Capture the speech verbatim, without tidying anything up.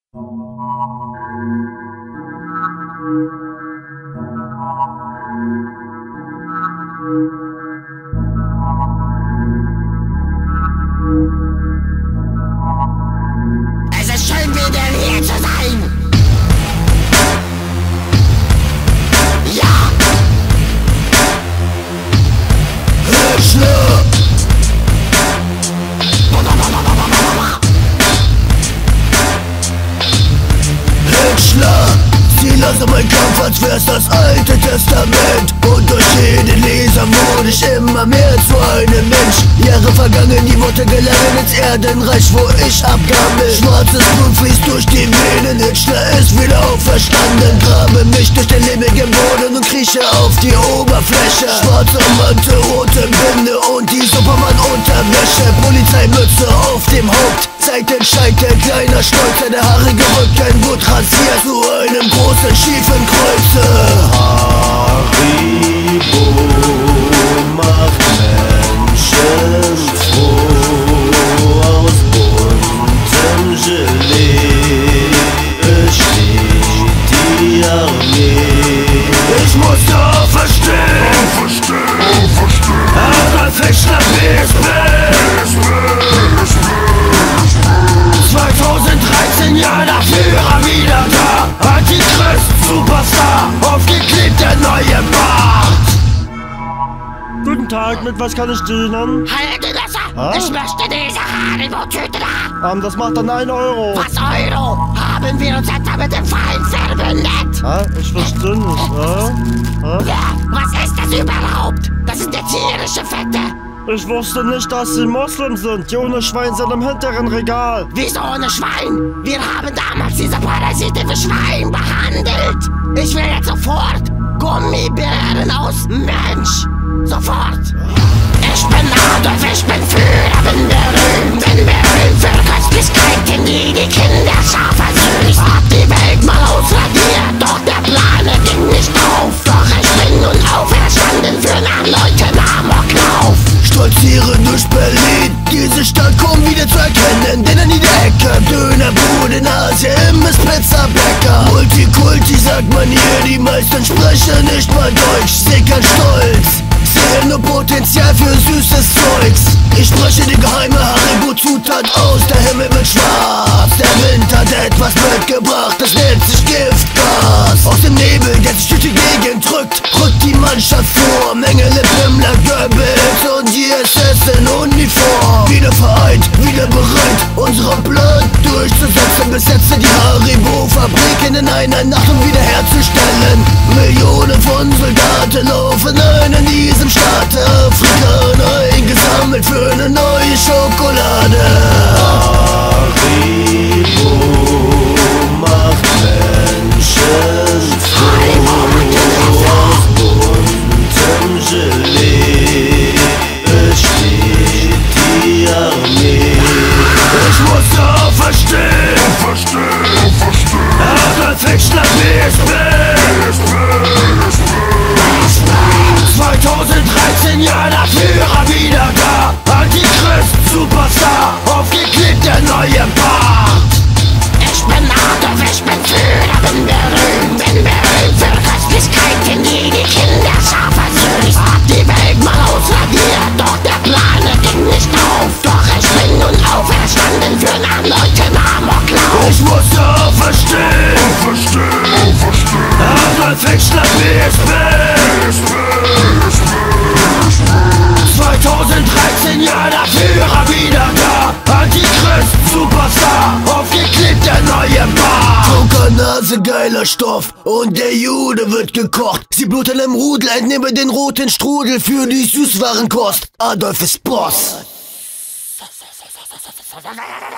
Es ist schön, wieder hier zu sein. Ja. Hitschler. Hitschler. Sie lassen mein Kampf, als wär's das alte Testament. Und durch jeden Leser wurde ich immer mehr zu einem Mensch. Jahre vergangen, die Worte gelangen ins Erdenreich, wo ich abgammel. Schwarzes Blut fließt durch die Venen, Hitschler ist wieder auferstanden. Grabe mich durch den lehmigen Boden und krieche auf die Oberfläche. Schwarzer Mantel, rote Binde und die Superman-Unterwäsche. Polizeimütze auf dem Haupt, zeigt den Scheitel, kleiner Stolzer. Der haarige Rücken wird rasiert zu einem großen schiefen Kreuze. Haribo macht Menschen froh, aus buntem Gelee besteht die Armee. Ich musste auferstehen, auferstehen, auferstehen. Adolf Hitschler, B S B. zweitausenddreizehn, ja, der Führer wieder da. Antichrist, Superstar, aufgeklebt der neue Bart. Guten Tag, mit was kann ich dienen? Hallo, die Messer, Ah? ich möchte diese Haribo-Tüte da. Ähm, das macht dann ein Euro. Was Euro? Haben wir uns etwa mit dem Feind verbündet? Ah, ich verstehe nicht, ah? Ah? Ja, was ist das überhaupt? Das sind ja tierische Fette. Ich wusste nicht, dass Sie Moslem sind. Die ohne Schwein sind im hinteren Regal. Wieso ohne Schwein? Wir haben damals diese Parasite für Schwein behandelt. Ich will jetzt sofort Gummibären aus Mensch. Sofort. Ich bin Adolf, ich bin Führer, bin berühmt, bin berühmt für Köstlichkeiten, die die Kinder scharf versüßt. Hab die Welt mal ausradiert, doch der Plan ging nicht auf. Doch ich bin nun auferstanden für einen erneuten Amoklauf. Stolziere durch Berlin, diese Stadt kaum wieder zu erkennen. Denn an jeder Ecke Dönerbude, Nase, Imbiss, Pizza, Bäcker. Multikulti sagt man hier, die meisten sprechen nicht mal Deutsch. Sickern stolz, sehe nur Potenzial für süßes Zeugs. Ich spreche die geheime Haribo-Zutat aus, der Himmel wird schwarz. Der Wind hat etwas mitgebracht, das nennt sich Giftgas. Aus dem Nebel, der sich durch die Gegend drückt, rückt die Mannschaft vor. Mengele, Pimmler, Goebbels und die S S in Uniform. Wieder vereint, wieder bereit, unseren Plan durchzusetzen. Besetze die Haribo-Fabriken in einer Nacht, um wiederherzustellen. Millionen von Soldaten laufen ein in diesem Staat. Afrikaner eingesammelt für eine neue Schokolade. Haribo macht Menschen froh, aus buntem Gelee besteht die Armee. Ich musste auferstehen, auferstehen, auferstehen. Adolf Hitschler, B S B. zweitausenddreizehn, ja, der Führer wieder da. Antichrist, Superstar, aufgeklebt der neue Bart. Ich bin Adolf, ich bin Führer, bin berühmt, bin berühmt für Köstlichkeiten, die die Kinder scharf versüßt. Hab die Welt mal ausradiert, doch der Plan ging nicht auf. Doch ich bin nun auferstanden für einen erneuten Amoklauf. Ich musste auferstehen, auferstehen, auferstehen. Adolf Hitschler, B S B. zweitausenddreizehn, ja, der Führer wieder da. Antichrist, Superstar, aufgeklebt der neue Bart. Zuckernase, geiler Stoff und der Jude wird gekocht. Sie bluten im Rudel, entnehme den roten Strudel für die Süßwarenkost. Adolf ist Boss.